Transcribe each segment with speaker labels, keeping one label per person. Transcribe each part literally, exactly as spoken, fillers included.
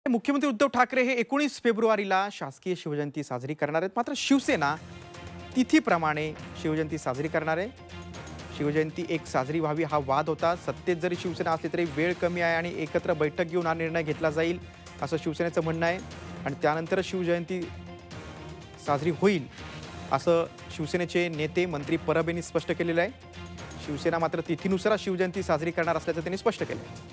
Speaker 1: मुख्यमंत्री उद्धव ठाकरे हे एकोणीस फेब्रुवारीला शासकीय शिवजयंती साजरी करणार आहेत। मात्र शिवसेना तिथीप्रमाणे शिवजयंती साजरी करणार आहे। शिवजयंती एक साजरी व्हावी हा वाद होता। सत्तेत जरी शिवसेना असली तरी वेळ कमी आहे आणि एकत्र बैठक घेऊन हा निर्णय घेतला जाईल असं शिवसेनेचं म्हणणं आहे आणि त्यानंतर शिवजयंती साजरी होईल असं शिवसेनेचे नेते मंत्री परब यांनी स्पष्ट केलेलं आहे। शिवसेना मात्र तिथीनुसार शिवजयंती साजरी करणार असल्याचं त्यांनी स्पष्ट केलं आहे।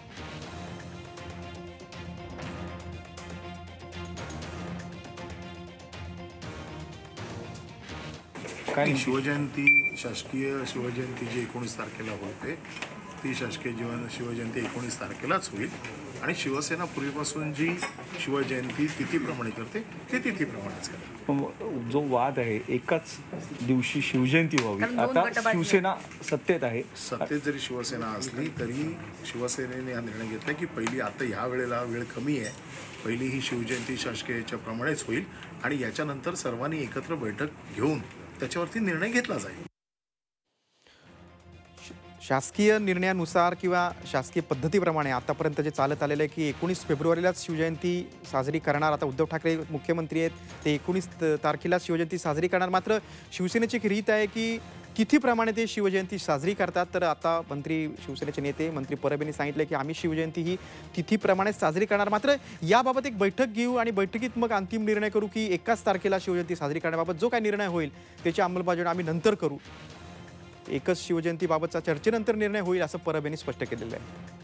Speaker 2: काय शिवजयंती शासकीय शिवजयंती जी एकोणीस तारखेला होते ती शासकीय जीवन शिवजयंती एकोणीस तारखेलाच होईल आणि शिवसेना पूर्वीपासून जी शिवजयंती तिथीप्रमाणे करते ते तिथीप्रमाणेच करेल।
Speaker 3: जो वाद आहे एकाच दिवशी शिवजयंती व्हावी, आता शिवसेना सत्तेत आहे।
Speaker 2: सत्तेत जरी शिवसेना असली तरी शिवसेनेने हा निर्णय घेतला की पहिली आता ह्या वेळेला वेळ कमी आहे, पहिली ही शिवजयंती शासकीयच्या प्रमाणेच होईल आणि याच्यानंतर सर्वांनी एकत्र बैठक घेऊन त्याच्यावरती निर्णय घेतला जाईल।
Speaker 1: शासकीय निर्णयानुसार किंवा शासकीय पद्धतीप्रमाणे आतापर्यंत जे चालत आलेलं आहे की एकोणीस फेब्रुवारीलाच शिवजयंती साजरी करणार। आता उद्धव ठाकरे मुख्यमंत्री आहेत, ते एकोणीस तारखेला शिवजयंती साजरी करणार। मात्र शिवसेनेची एक रीत आहे की तिथीप्रमाणे ते शिवजयंती साजरी करतात। तर आता मंत्री शिवसेनेचे नेते मंत्री परब यांनी सांगितले की आम्ही शिवजयंती ही तिथीप्रमाणे साजरी करणार। मात्र याबाबत एक बैठक घेऊ आणि बैठकीत मग अंतिम निर्णय करू की एकाच तारखेला शिवजयंती साजरी करण्याबाबत जो काही निर्णय होईल त्याची अंमलबजावणी आम्ही नंतर करू। एकच शिवजयंतीबाबतचा चर्चेनंतर निर्णय होईल असं परब यांनी स्पष्ट केलेलं आहे।